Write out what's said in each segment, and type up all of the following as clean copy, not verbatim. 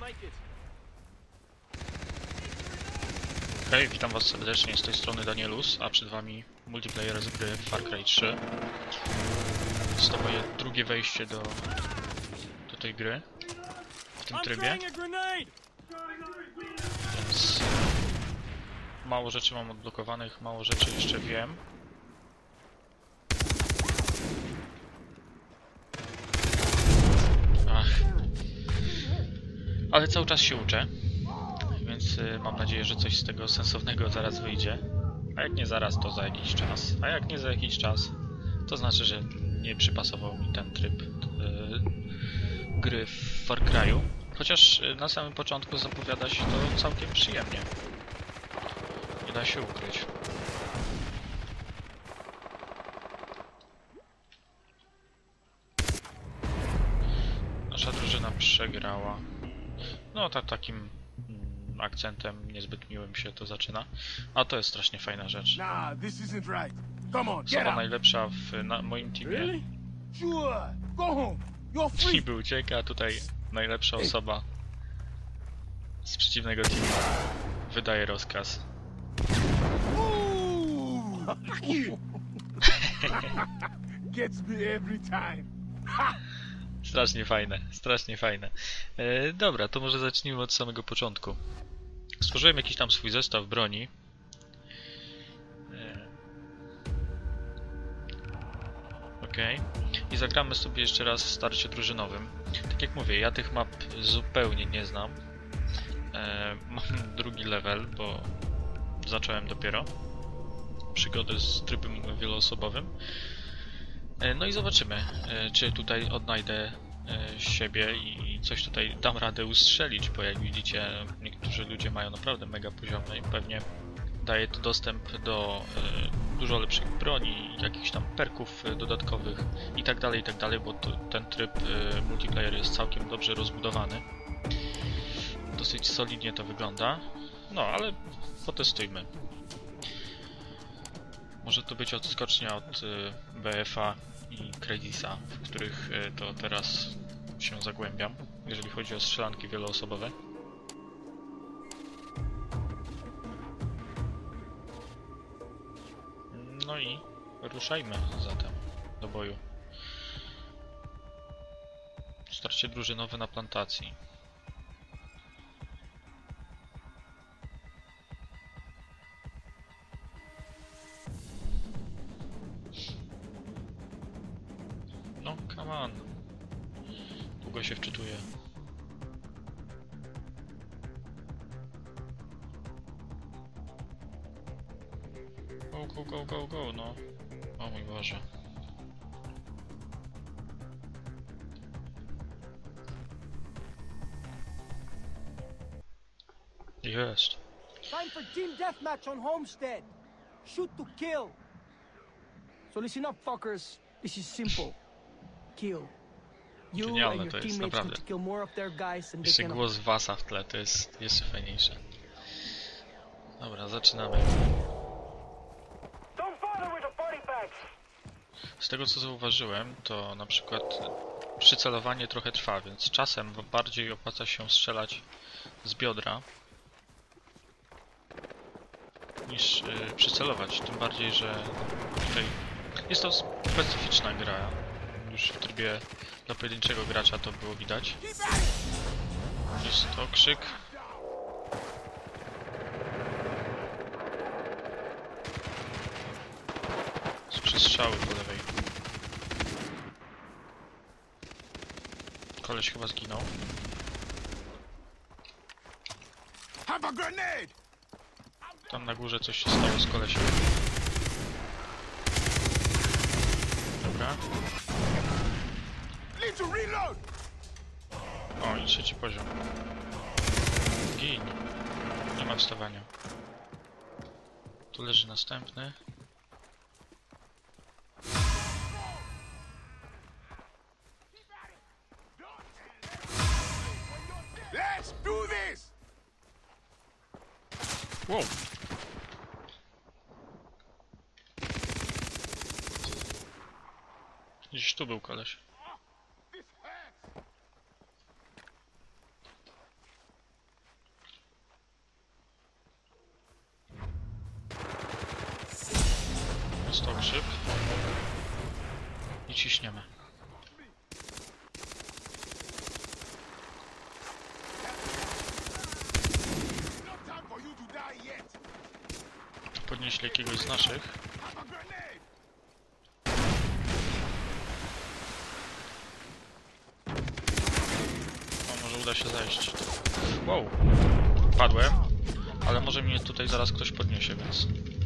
Hej, witam was serdecznie, z tej strony Danielus, a przed wami multiplayer z gry Far Cry 3. Jest to moje drugie wejście do tej gry, w tym trybie. Więc mało rzeczy mam odblokowanych, mało rzeczy jeszcze wiem. Ale cały czas się uczę, więc mam nadzieję, że coś z tego sensownego zaraz wyjdzie. A jak nie zaraz, to za jakiś czas. A jak nie za jakiś czas, to znaczy, że nie przypasował mi ten tryb gry w Far Cry'u. Chociaż na samym początku zapowiada się to całkiem przyjemnie. Nie da się ukryć. Nasza drużyna przegrała. No takim akcentem niezbyt miłym się to zaczyna. A to jest strasznie fajna rzecz. Osoba najlepsza w moim teamie niby ucieka, a tutaj najlepsza osoba z przeciwnego teamu wydaje rozkaz. Strasznie fajne, strasznie fajne. Dobra, to może zacznijmy od samego początku. Stworzyłem jakiś tam swój zestaw broni. Okej. I zagramy sobie jeszcze raz w starcie drużynowym. Tak jak mówię, ja tych map zupełnie nie znam. Mam drugi level, bo zacząłem dopiero przygodę z trybem wieloosobowym. No i zobaczymy, czy tutaj odnajdę siebie i coś tutaj dam radę ustrzelić, bo jak widzicie, niektórzy ludzie mają naprawdę mega poziomy i pewnie daje to dostęp do dużo lepszych broni, jakichś tam perków dodatkowych i tak dalej, bo ten tryb multiplayer jest całkiem dobrze rozbudowany. Dosyć solidnie to wygląda, no ale potestujmy. Może to być odskocznia od BF-a i Crazisa, w których to teraz się zagłębiam, jeżeli chodzi o strzelanki wieloosobowe. No i ruszajmy zatem do boju. Starcie drużynowe na plantacji. No, come on. Długo się wczytuję. Go, no. O mój Boże. Jest. Time for team deathmatch on Homestead. Shoot to kill. So listen up, fuckers. This is simple. Kill. You Genialne and to your jest, teammates naprawdę. need to kill more of their guys than they Jeszcze can. głos Wasa w tle, to jest jeszcze fajniejsze. Dobra, zaczynamy. Z tego co zauważyłem, to na przykład przycelowanie trochę trwa, więc czasem bardziej opłaca się strzelać z biodra niż przycelować, tym bardziej, że tutaj jest to specyficzna gra. Już w trybie dla pojedynczego gracza to było widać. Jest to krzyk. Słyszę strzały po lewej. Koleś chyba zginął. Tam na górze coś się stało z kolesiem. Dobra. O, i trzeci poziom. Gin. Nie ma wstawania. Tu leży następny. Wow. Gdzieś tu był koleś. Dostał grzyb. I ciśniemy. Podnieśli jakiegoś z naszych. O, może uda się zajść. Wow! Padłem, ale może mnie tutaj zaraz ktoś podniesie, więc...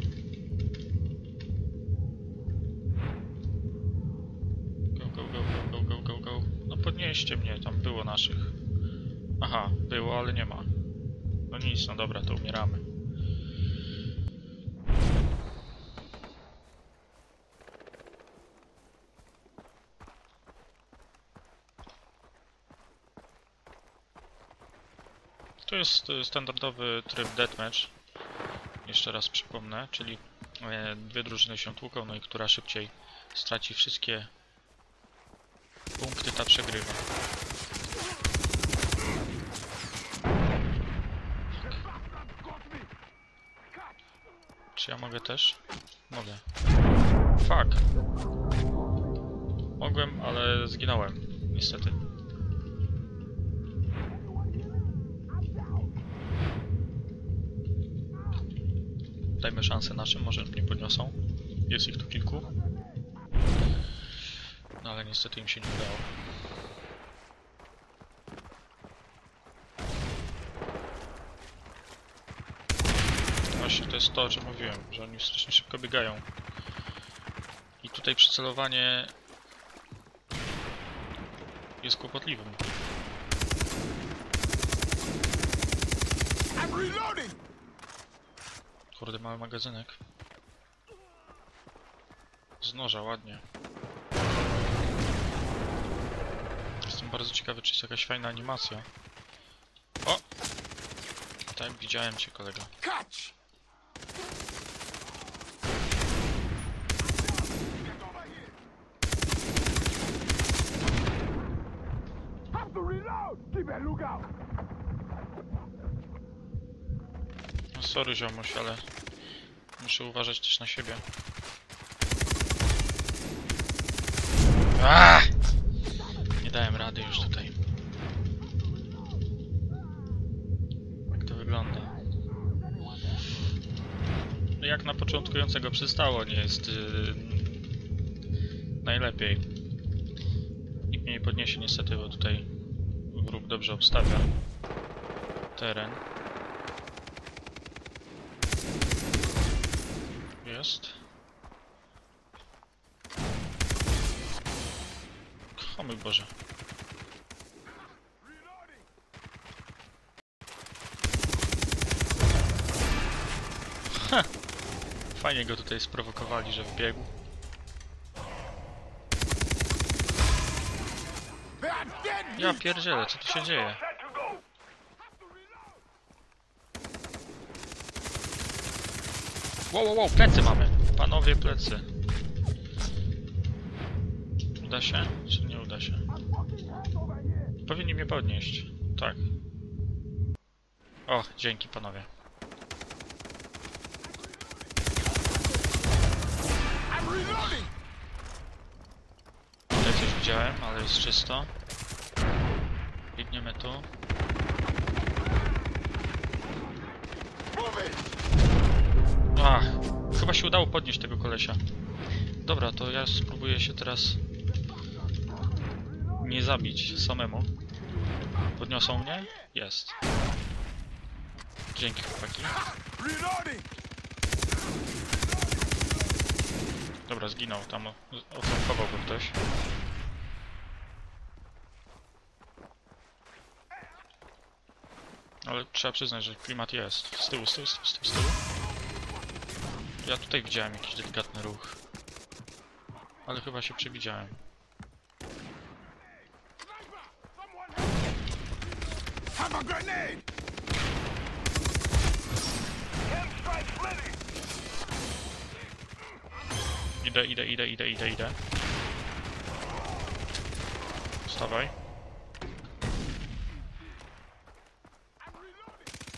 Go. No podnieście mnie, tam było naszych. Aha, było, ale nie ma. No nic, no dobra, to umieramy. To jest standardowy tryb deathmatch. Jeszcze raz przypomnę, czyli dwie drużyny się tłuką, no i która szybciej straci wszystkie punkty, ta przegrywa. Czy ja mogę też? Mogę. Fuck. Mogłem, ale zginąłem. Niestety. Dajmy szansę naszym, może mnie podniosą. Jest ich tu kilku. No ale niestety im się nie udało. Właśnie to jest to, o czym mówiłem, że oni strasznie szybko biegają. I tutaj przycelowanie jest kłopotliwym. Kurde, mały magazynek. Z noża, ładnie. Jestem bardzo ciekawy, czy jest jakaś fajna animacja. O! Tak, widziałem cię, kolego. No sorry, ziomuś, ale muszę uważać też na siebie. Aaaa! Nie dałem rady już tutaj. Jak to wygląda? No jak na początkującego przystało, nie jest najlepiej. Nikt mnie nie podniesie niestety, bo tutaj wróg dobrze obstawia teren. Jest. O mój Boże. Ha! Fajnie go tutaj sprowokowali, że wbiegł. Ja pierdzielę, co tu się dzieje? Wow, plecy mamy! Panowie, plecy. Uda się? Czy nie uda się? Powinni mnie podnieść. Tak. O, dzięki panowie. Tutaj coś widziałem, ale jest czysto. Biegniemy tu. Ach, chyba się udało podnieść tego kolesia. Dobra, to ja spróbuję się teraz nie zabić samemu. Podniosą mnie? Jest. Dzięki, chłopaki. Dobra, zginął. Tam oflankował go ktoś. Ale trzeba przyznać, że klimat jest. Z tyłu. Ja tutaj widziałem jakiś delikatny ruch. Ale chyba się przewidziałem. Idę. Wstawaj.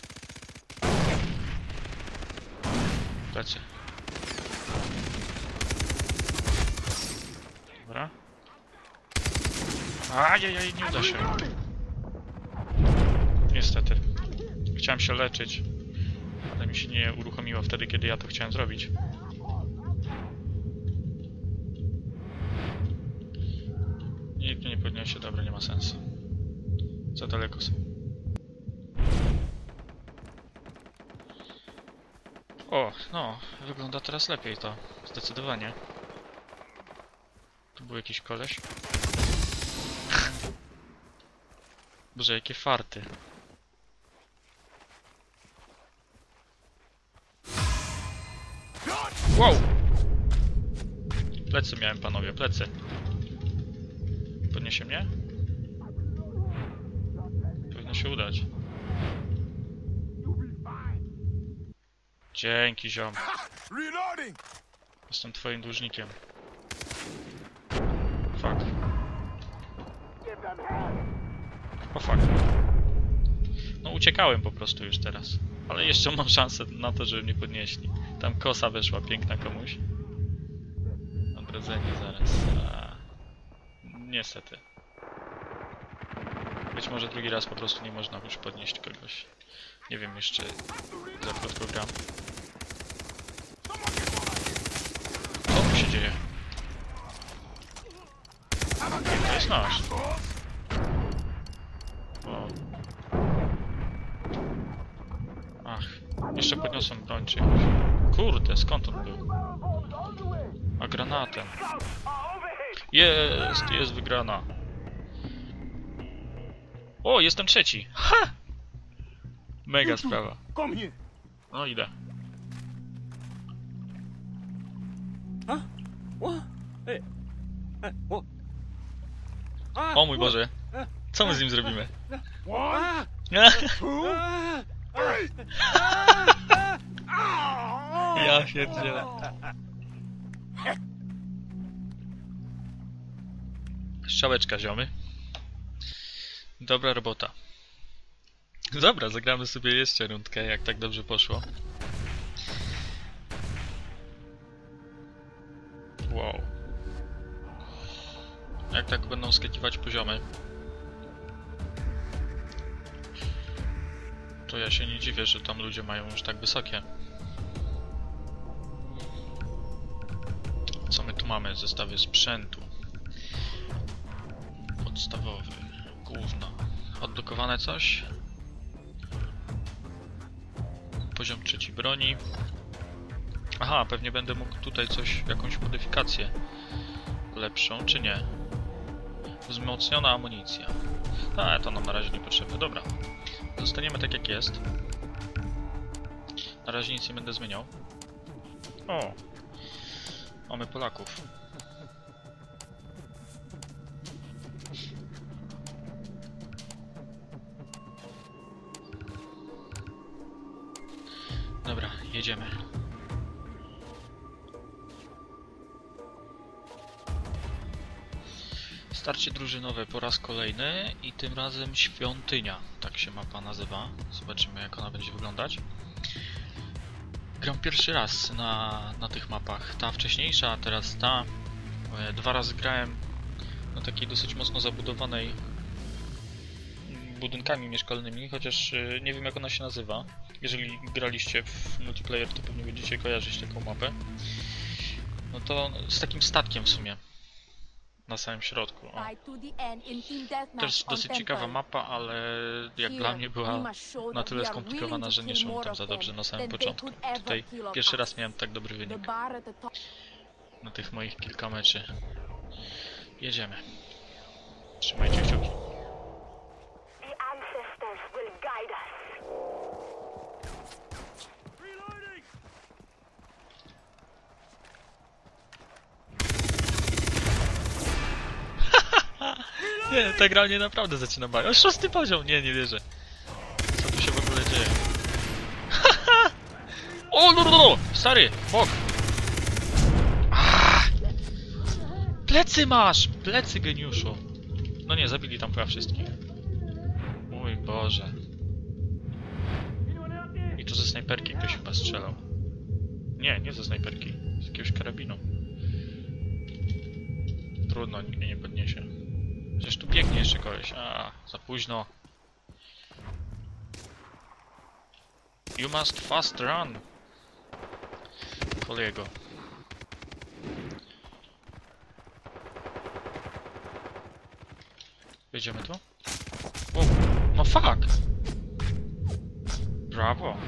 Plecy. Ajajaj, nie uda się. Niestety. Chciałem się leczyć, ale mi się nie uruchomiło wtedy, kiedy ja to chciałem zrobić. Nikt mnie nie podniesie, dobra, nie ma sensu. Za daleko są. O, no, wygląda teraz lepiej to. Zdecydowanie. Tu był jakiś koleś. Boże, jakie farty. Wow! Plecy miałem, panowie, plecy. Podniesie mnie? Powinno się udać. Dzięki, ziom. Jestem twoim dłużnikiem. Fuck. O fuck. No uciekałem po prostu już teraz. Ale jeszcze mam szansę na to, żeby mnie podnieśli. Tam kosa weszła piękna komuś. Odrodzenie zaraz. Niestety. Być może drugi raz po prostu nie można już podnieść kogoś. Nie wiem jeszcze za krótko gram. Co tu się dzieje? To jest nasz. O. Ach, jeszcze podniosłem broń czy jakoś. Kurde, skąd on był? A granatem. Jest wygrana. O, jestem trzeci. Ha! Mega sprawa. No idę. O mój Boże. Co my z nim zrobimy? Ja pierdzielę. Strzałeczka, ziomy. Dobra robota. Dobra, zagramy sobie jeszcze rundkę, jak tak dobrze poszło. Wow. Jak tak będą skakiwać poziomy, to ja się nie dziwię, że tam ludzie mają już tak wysokie. Co my tu mamy? Zestawy sprzętu. Podstawowy. Gówno. Odblokowane coś? Poziom trzeci broni. Aha, pewnie będę mógł tutaj coś, jakąś modyfikację lepszą, czy nie? Wzmocniona amunicja. A, to nam na razie nie potrzebne. Dobra. Zostaniemy tak jak jest. Na razie nic nie będę zmieniał. O! Mamy Polaków. Dobra, jedziemy. Starcie drużynowe po raz kolejny i tym razem Świątynia, tak się mapa nazywa. Zobaczymy, jak ona będzie wyglądać. Gram pierwszy raz na tych mapach. Ta wcześniejsza, a teraz ta. Dwa razy grałem na takiej dosyć mocno zabudowanej budynkami mieszkalnymi, chociaż nie wiem, jak ona się nazywa. Jeżeli graliście w multiplayer, to pewnie będziecie kojarzyć taką mapę. No to z takim statkiem w sumie. Na samym środku. O. Też dosyć ciekawa mapa, ale jak dla mnie była na tyle skomplikowana, że nie szło tam za dobrze na samym początku. Tutaj pierwszy raz miałem tak dobry wynik na tych moich kilka meczy. Jedziemy. Trzymajcie kciuki. Nie, ta gra mnie naprawdę zaczyna bawić. O, 6. poziom! Nie, nie wierzę. Co tu się w ogóle dzieje? O, no! Stary! Bok! Plecy masz! Plecy, geniuszu! No nie, zabili tam chyba wszystkich. Mój Boże. I to ze snajperki ktoś chyba strzelał. Nie, nie ze snajperki. Z jakiegoś karabinu. Trudno, nikt mnie nie podniesie. Przecież tu biegnie jeszcze koleś. A, za późno. You must fast run. Kolego. Wejdziemy tu? Wow. No fuck! Brawo!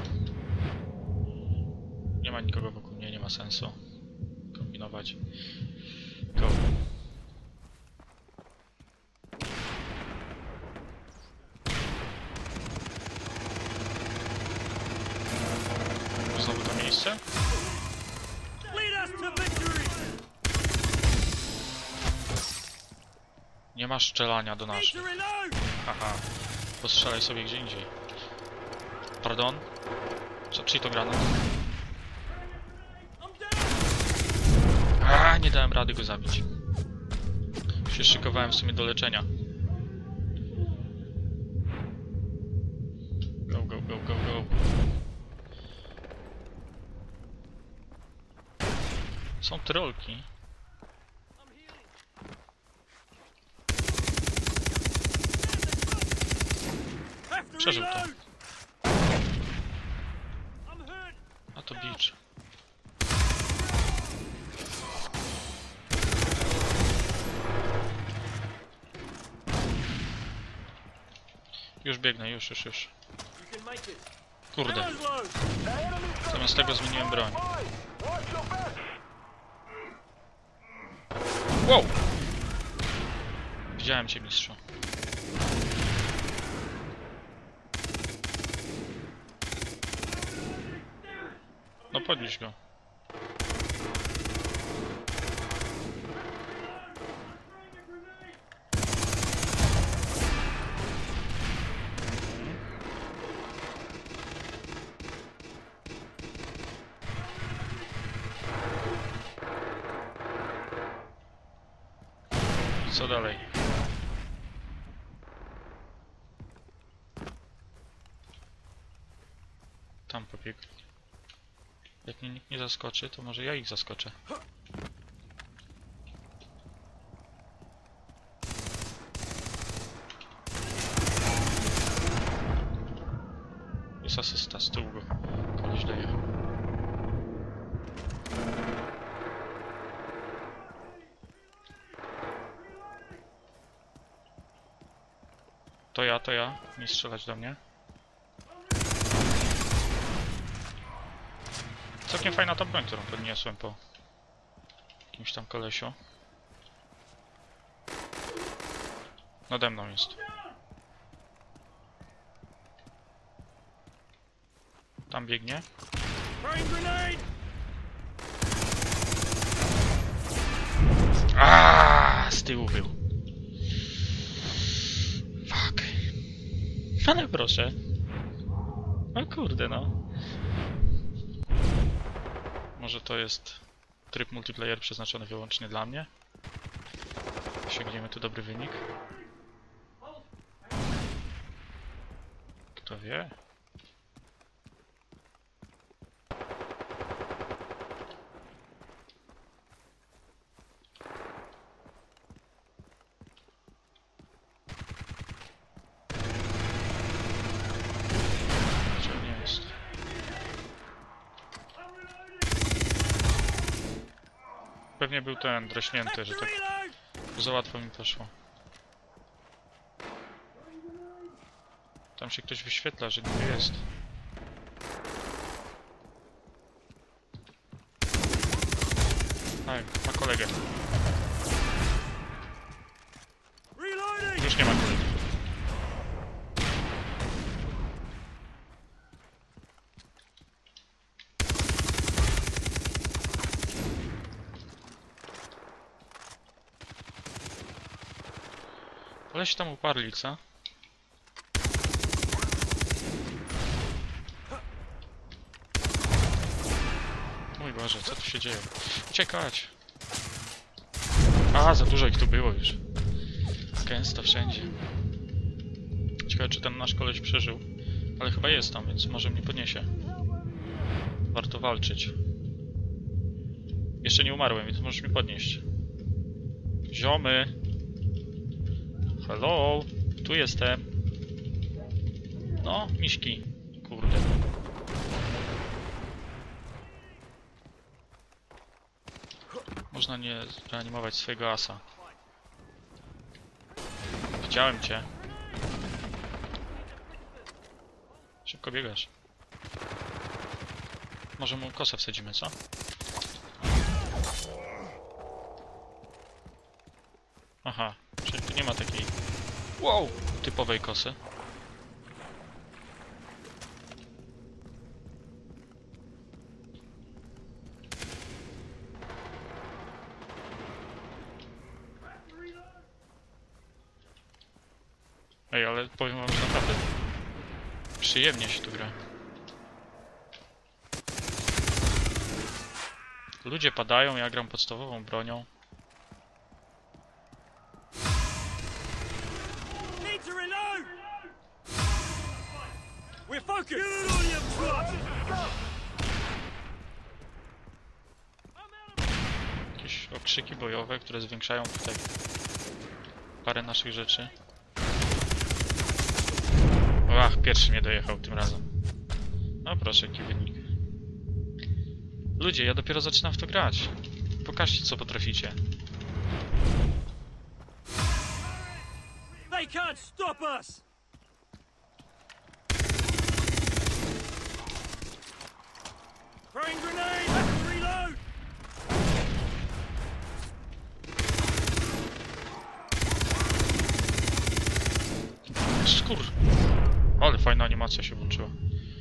Nie ma nikogo wokół mnie, nie ma sensu kombinować. Go. Znowu to miejsce? Nie ma strzelania do naszych. Haha. Postrzelaj sobie gdzie indziej. Pardon? Czyj to granat? A, nie dałem rady go zabić. Się szykowałem w sumie do leczenia. Go, go, go, go, go. Są trolki. Przeżył to. A to beach. Już biegnę, już. Kurde. Zamiast tego zmieniłem broń. Wow! Widziałem cię, mistrzu. No podnieś go. Co dalej? Tam pobiegł. Jak mnie nikt nie zaskoczy, to może ja ich zaskoczę. Jest asysta, z tyłu go koleś daje. To ja. Nie strzelać do mnie. Całkiem fajna ta broń, którą podniosłem po jakimś tam kolesiu. Nade mną jest. Tam biegnie. Aaaa, z tyłu był. Fuck. Ale proszę. No kurde no. Może to jest tryb multiplayer przeznaczony wyłącznie dla mnie? Osiągniemy tu dobry wynik. Kto wie? Gdzie nie jest? Pewnie był ten draśnięty, że tak za łatwo mi poszło. Tam się ktoś wyświetla, że niby jest. Tak, ma kolegę. Już nie ma kolegi. Ale się tam uparli, co? Mój Boże, co tu się dzieje? Uciekać! A, za dużo ich tu było już. Gęsto wszędzie. Ciekawe, czy ten nasz koleś przeżył. Ale chyba jest tam, więc może mnie podniesie. Warto walczyć. Jeszcze nie umarłem, więc możesz mnie podnieść. Ziomy! Hello, tu jestem. No, miśki. Kurde. Można nie reanimować swojego asa. Widziałem cię. Szybko biegasz. Może mu kosę wsadzimy, co? Aha, czyli tu nie ma takiej... Wow! Typowej kosy. Ej, ale powiem wam, że naprawdę przyjemnie się tu gra. Ludzie padają, ja gram podstawową bronią. Jakieś okrzyki bojowe, które zwiększają tutaj parę naszych rzeczy. Ach, pierwszy mnie dojechał tym razem. No proszę, jaki wynik. Ludzie, ja dopiero zaczynam w to grać. Pokażcie, co potraficie. They can't stop us! Throwing grenade! Reload! Skur. Ale fajna animacja się włączyła.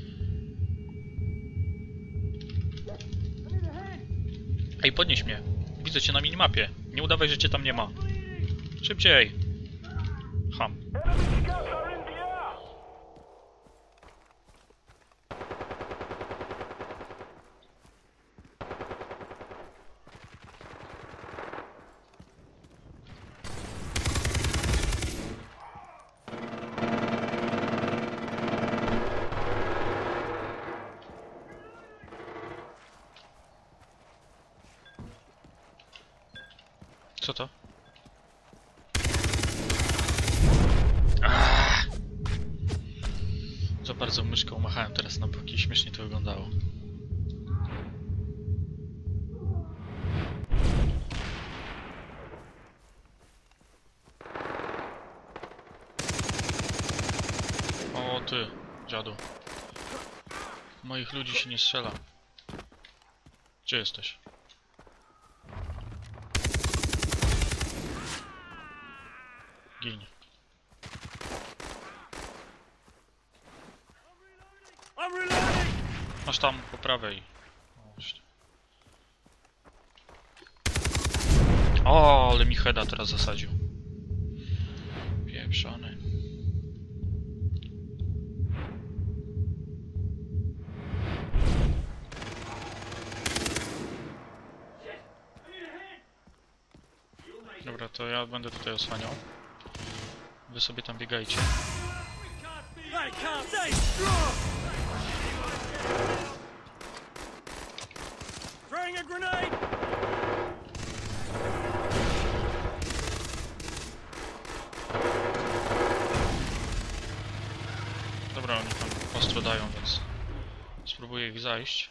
Ej, podnieś mnie. Widzę cię na minimapie. Nie udawaj, że cię tam nie ma. Szybciej. Ham. Co to? Za bardzo myszką machałem teraz na boki, śmiesznie to wyglądało. O ty, dziadu. Moich ludzi się nie strzela. Gdzie jesteś? Gin. Masz tam po prawej. O, ale mi heada teraz zasadził. Pieprzony. Dobra, to ja będę tutaj osłaniał. Wy sobie tam biegajcie. Dobra, oni tam ostro dają, więc spróbuję ich zajść.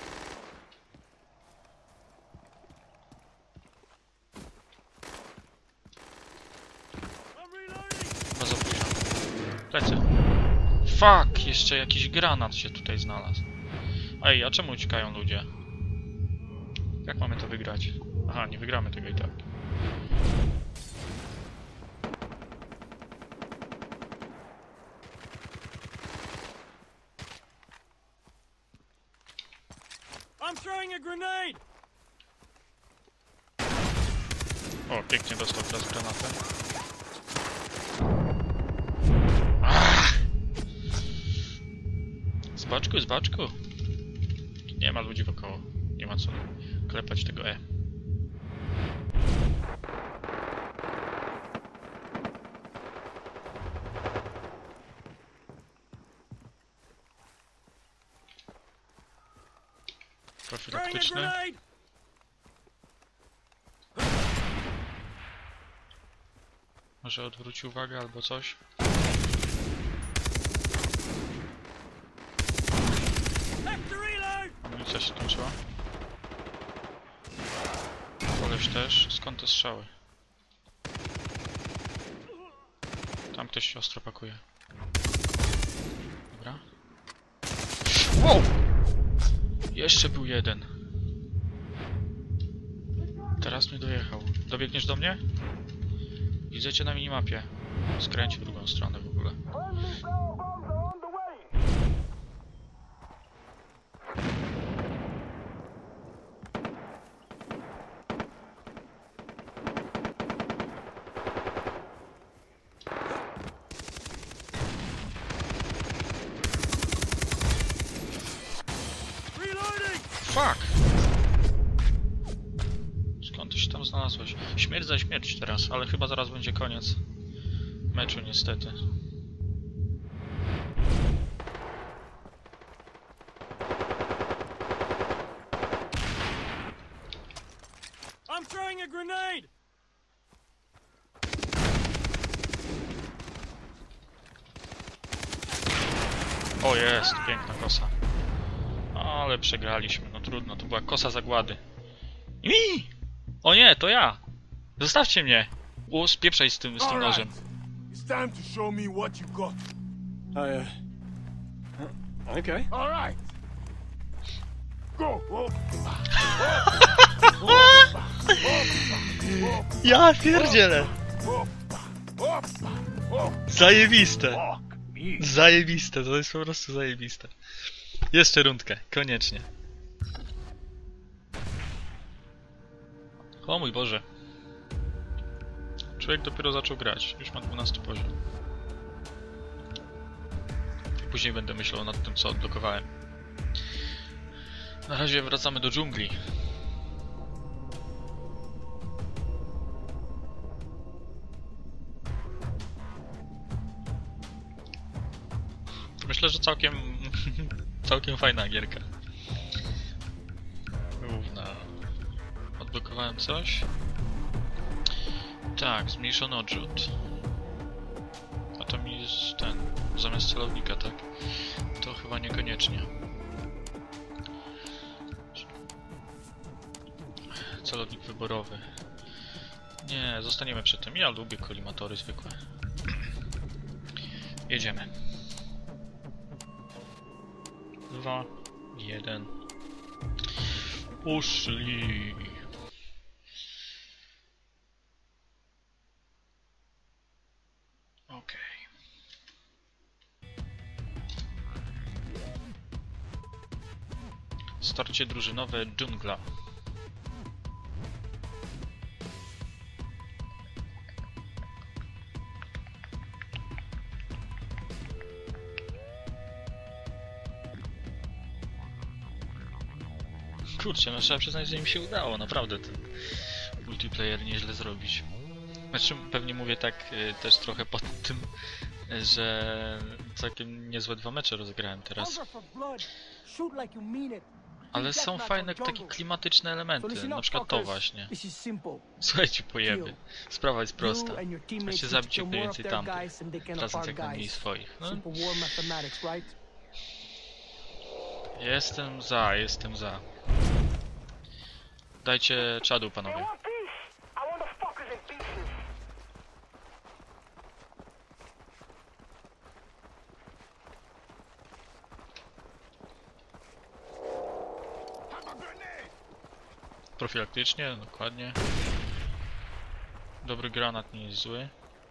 Chyba za późno. Plecy. Fuck! Jeszcze jakiś granat się tutaj znalazł. Ej, a czemu uciekają ludzie? Jak mamy to wygrać? Aha, nie wygramy tego i tak. I'm throwing a grenade! O, pięknie dostał teraz granatę. Zbaczku, zbaczku. Nie ma ludzi wokoło. Nie ma co klepać tego E. Profilaktyczny. Może odwróci uwagę albo coś. Amunicja się skończyła. Koleś też. Skąd te strzały? Tam ktoś się ostro pakuje. Dobra. Wow! Jeszcze był jeden. Teraz mnie dojechał. Dobiegniesz do mnie? Widzę cię na minimapie. Skręć w drugą stronę w ogóle. Fuck! Skąd ty się tam znalazłeś? Śmierć za śmierć teraz, ale chyba zaraz będzie koniec meczu niestety. I'm throwing a grenade! O jest, piękna kosa. Ale przegraliśmy, no trudno, to była kosa zagłady. I! O nie, to ja! Zostawcie mnie! Spieprzaj z tym nożem. It's time to show me what you got. Okay. All right. Go. Ja pierdzielę! Zajebiste! Fuck me. Zajebiste, to jest po prostu zajebiste. Jeszcze rundkę, koniecznie. O mój Boże. Człowiek dopiero zaczął grać, już ma 12 poziom. Później będę myślał nad tym, co odblokowałem. Na razie wracamy do dżungli. Myślę, że całkiem fajna gierka. Równa. Odblokowałem coś? Tak, zmniejszono odrzut. A to mi jest ten, zamiast celownika, tak? To chyba niekoniecznie. Celownik wyborowy. Nie, zostaniemy przy tym. Ja lubię kolimatory zwykłe. Jedziemy. 2, 1. Poszli. Okej. Starcie drużynowe dżungla. Kurczę, no trzeba przyznać, że im się udało, naprawdę ten multiplayer nieźle zrobić. Znaczy, pewnie mówię tak też trochę pod tym, że całkiem niezłe 2 mecze rozegrałem teraz. Hunger for blood. Shoot like you mean it. Ale są fajne takie klimatyczne elementy, na przykład to właśnie. This is simple. Słuchajcie, pojeby. Sprawa jest prosta. You and your teammates Musicie need zabić to jak kill more of najwięcej their tamtych, guys than they can of tracąc our jak najmniej guys. swoich. No, Simple war mathematics, right? jestem za. Dajcie czadu, panowie. Profilaktycznie, dokładnie. Dobry granat nie jest zły.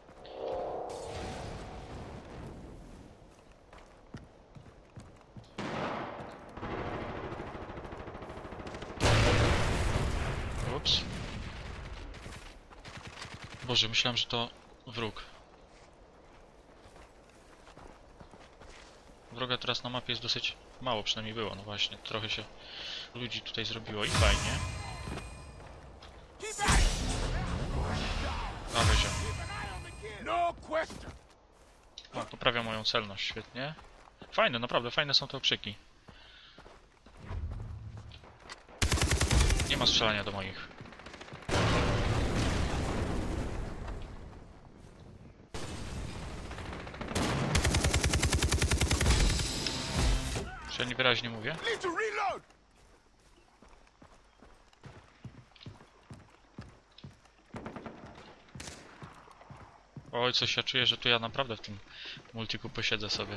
Ups. Boże, myślałem, że to wróg. Wroga teraz na mapie jest dosyć mało, przynajmniej było, no właśnie. Trochę się ludzi tutaj zrobiło i fajnie. Dawaj się. No question. O, poprawia moją celność, świetnie. Fajne, naprawdę fajne są te okrzyki. Nie ma strzelania do moich. Czy ja niewyraźnie mówię? Need to reload! Oj, coś ja czuję, że tu ja naprawdę w tym multiku posiedzę sobie.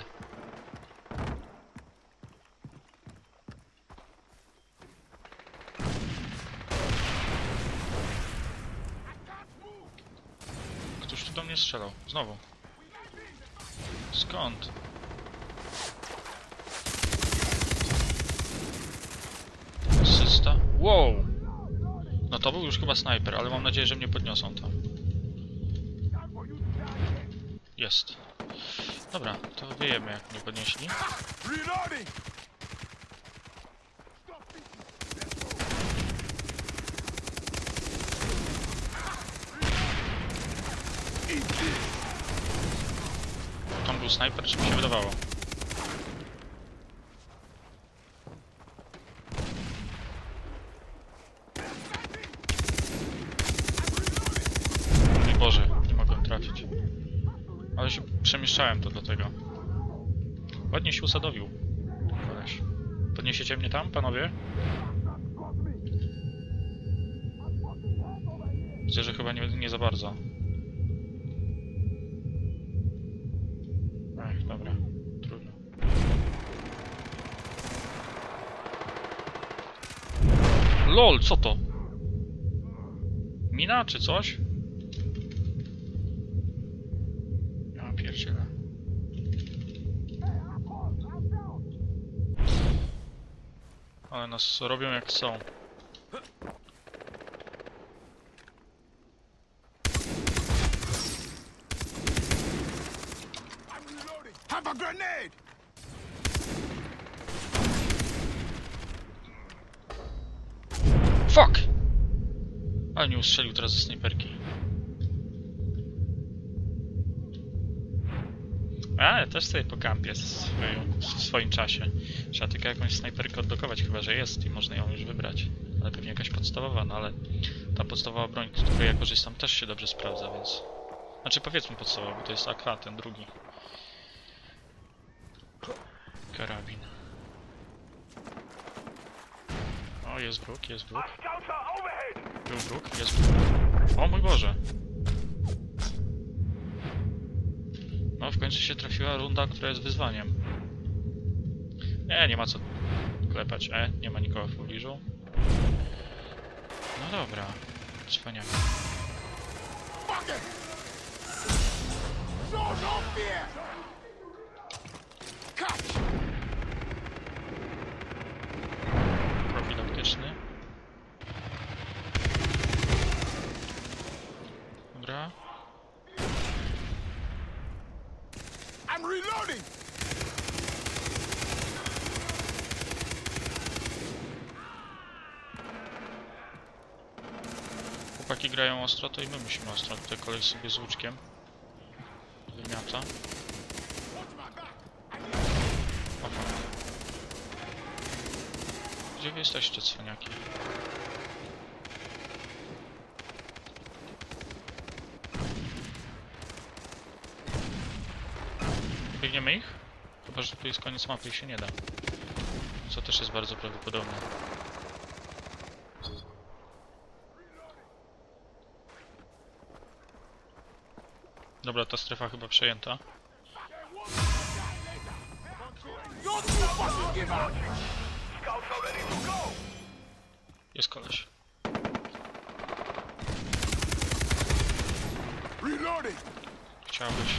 Któż tu do mnie strzelał? Znowu. Skąd? Asysta? Wow! No to był już chyba snajper, ale mam nadzieję, że mnie podniosą tam. Jest. Dobra, to wiemy jak mnie podnieśli. Reloading! Tam był snajper, czy mi się wydawało? Mój Boże, nie mogłem trafić. Ale się przemieszczałem to dlatego. Ładnie się usadowił. Koleś. Podniesiecie mnie tam, panowie? Widzę, że chyba nie za bardzo. Ech, dobra. Trudno. LOL, co to? Mina czy coś? Ja pierdzielę. Ale nas robią jak są. Have a grenade! Fuck! Ale nie ustrzelił teraz ze snajperki. A, ja też sobie pokampię w swoim czasie. Trzeba tylko jakąś snajperkę odblokować, chyba że jest i można ją już wybrać. Ale pewnie jakaś podstawowa, no ale ta podstawowa broń, z której ja korzystam, też się dobrze sprawdza, więc... Znaczy powiedzmy podstawowa, bo to jest AK, ten drugi. Karabin. O, jest wróg, jest wróg. Był wróg, jest wróg. O mój Boże! No, w końcu się trafiła runda, która jest wyzwaniem. Nie ma co klepać. Nie ma nikogo w pobliżu. No dobra. Cwaniak. Show no fear! Catch! Profilaktyczny. Dobra. I'm reloading! Chłopaki grają ostro, to i my musimy ostro. Tutaj koleś sobie z łuczkiem wymiata. O, fuck. Gdzie wy jesteście, cwaniaki? Biegniemy ich? Chyba, że tu jest koniec mapy i się nie da. Co też jest bardzo prawdopodobne. Dobra, ta strefa chyba przejęta. You're too fucking give up! Jest koleś. Reloading! Chciałbyś.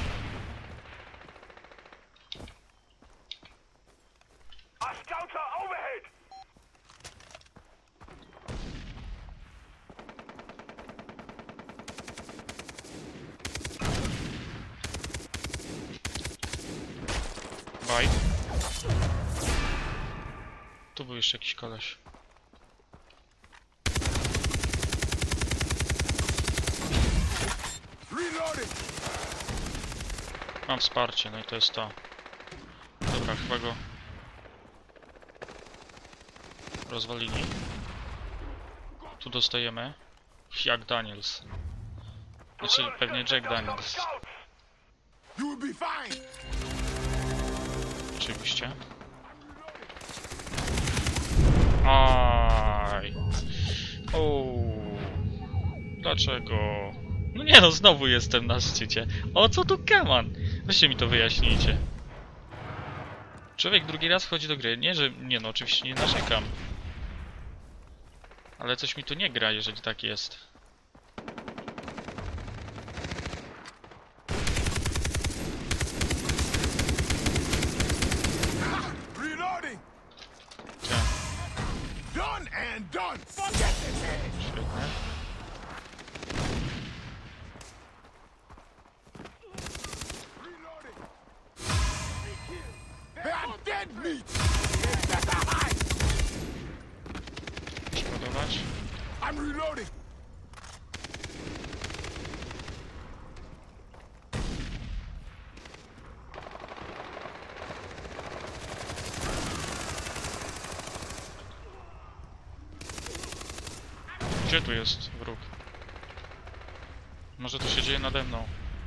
Bye. Tu był jeszcze jakiś koleś. Reloading! Mam wsparcie, no i to jest to. Dobra, chyba go rozwalili. Tu dostajemy Jack Daniels. Znaczy pewnie Jack Daniels. You will be fine! Oczywiście. O, dlaczego? No nie no, znowu jestem na szczycie. O co tu kaman? Weźcie mi to wyjaśnijcie. Człowiek drugi raz wchodzi do gry. Nie, że... Nie no, oczywiście nie narzekam. Ale coś mi tu nie gra, jeżeli tak jest. Reloading. Tak, Done and done. Forget this head. świetnie. Reloading. They are dead meat. Better hide. Przeładować. I'm reloading. Gdzie tu jest wróg? Może to się dzieje nade mną.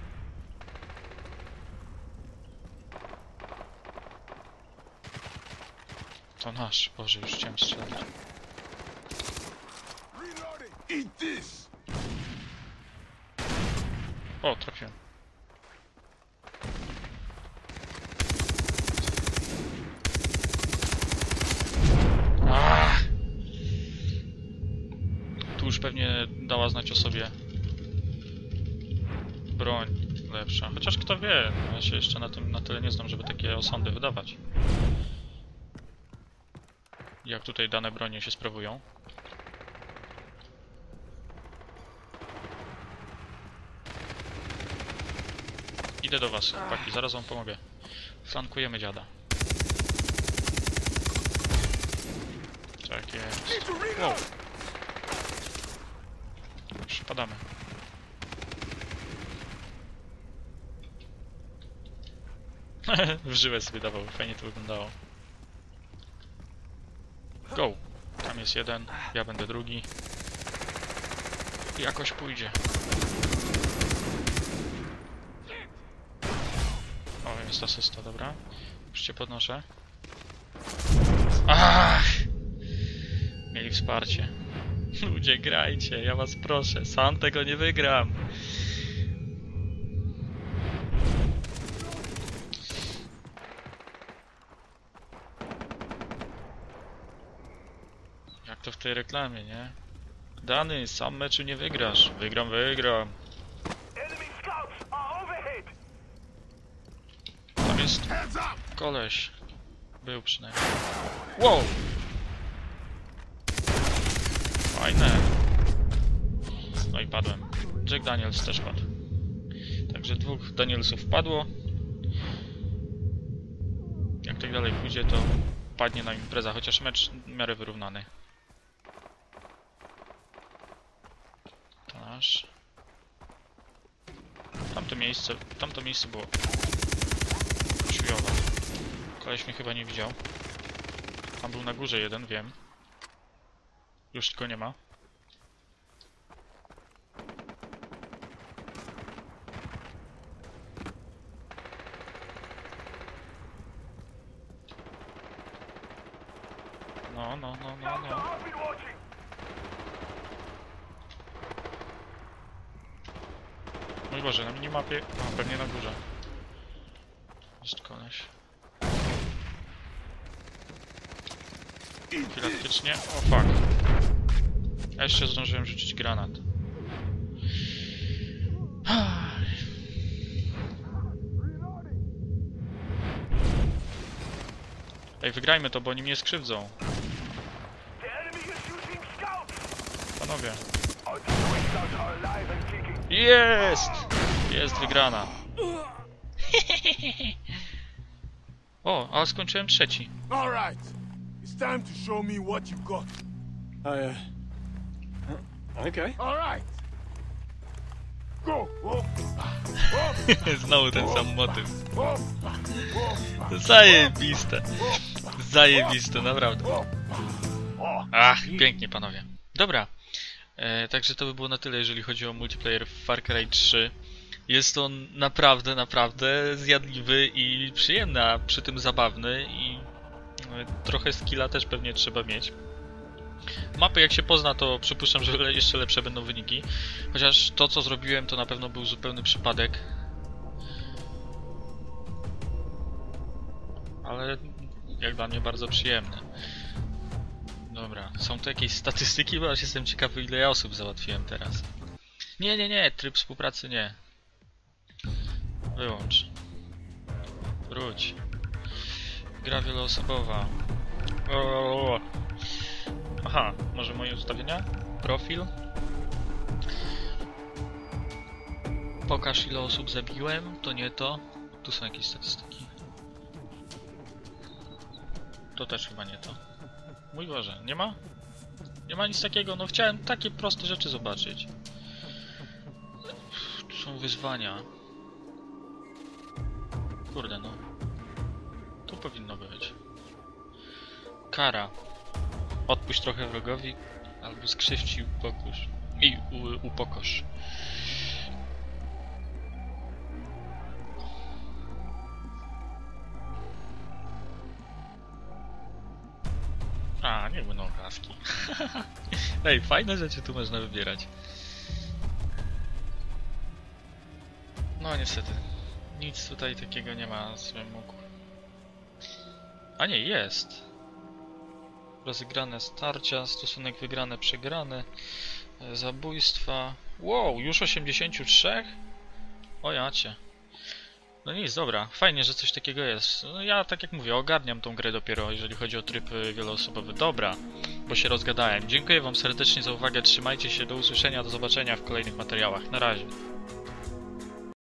To nasz. Boże, już chciałem strzelać. Reloading. Eat this. O, trafiłem. Ach! Tu już pewnie dała znać o sobie broń lepsza. Chociaż kto wie, ja się jeszcze na tyle nie znam, żeby takie osądy wydawać. Jak tutaj dane bronie się sprawują. Idę do was, chłopaki, zaraz wam pomogę. Flankujemy dziada. Tak jest. Need to Wow. reload. Przypadamy. W żyłę sobie dawał, fajnie to wyglądało. Go! Tam jest jeden, ja będę drugi. Jakoś pójdzie. O, jest asysta, dobra. Już cię podnoszę. Ach! Mieli wsparcie. Ludzie, grajcie, ja was proszę. Sam tego nie wygram. Jak to w tej reklamie, nie? Dany, sam meczu nie wygrasz. Wygram, wygram. Enemy scouts are overhead. Tam jest Heads up. koleś. Był przynajmniej. Wow! Fajne. No i padłem. Jack Daniels też padł. Także dwóch Danielsów padło. Jak tak dalej pójdzie, to padnie na impreza, chociaż mecz w miarę wyrównany. To nasz. Tamto miejsce było chujowe. Koleś mnie chyba nie widział. Tam był na górze jeden, wiem. Już tylko nie ma. No. I've been watching. Mój Boże, na minimapie... A, pewnie na górze. Jest koleś. Profilaktycznie... O, fuck. Ja jeszcze zdążyłem rzucić granat. Ej, wygrajmy to, bo oni mnie skrzywdzą. The enemy is using scouts. Panowie. Our scouts are alive and kicking. Jest! Jest wygrana. O, ale skończyłem trzeci. All right. It's time to show me what you've got. Okay. All right. Go. Up. Znowu ten sam motyw. Up. Zajebiste. Zajebiste, naprawdę. Ach, pięknie panowie. Dobra. Także to by było na tyle, jeżeli chodzi o multiplayer w Far Cry 3. Jest on naprawdę zjadliwy i przyjemny, a przy tym zabawny i trochę skilla też pewnie trzeba mieć. Mapy jak się pozna, to przypuszczam, że jeszcze lepsze będą wyniki. Chociaż to, co zrobiłem, to na pewno był zupełny przypadek. Ale jak dla mnie bardzo przyjemne. Dobra, są tu jakieś statystyki, bo aż jestem ciekawy, ile ja osób załatwiłem teraz. Nie, tryb współpracy nie. Wyłącz. Wróć. Gra wieloosobowa. O. Aha, może moje ustawienia? Profil. Pokaż, ile osób zabiłem. To nie to. Tu są jakieś statystyki. To też chyba nie to. Mój Boże, nie ma? Nie ma nic takiego. No chciałem takie proste rzeczy zobaczyć. Tu są wyzwania. Kurde no. Tu powinno być. Kara. Odpuść trochę wrogowi, albo skrzywdź i upokorz. Upokorz. A, nie będą kaski. Ej, fajne rzeczy tu można wybierać. No niestety. Nic tutaj takiego nie ma, żebym mógł. A nie, jest. Rozegrane starcia, stosunek wygrane, przegrane, zabójstwa. Wow, już 83? O jacie. No nic, dobra, fajnie, że coś takiego jest. No ja, tak jak mówię, ogarniam tą grę dopiero, jeżeli chodzi o tryb wieloosobowy. Dobra, bo się rozgadałem. Dziękuję wam serdecznie za uwagę, trzymajcie się, do usłyszenia, do zobaczenia w kolejnych materiałach. Na razie.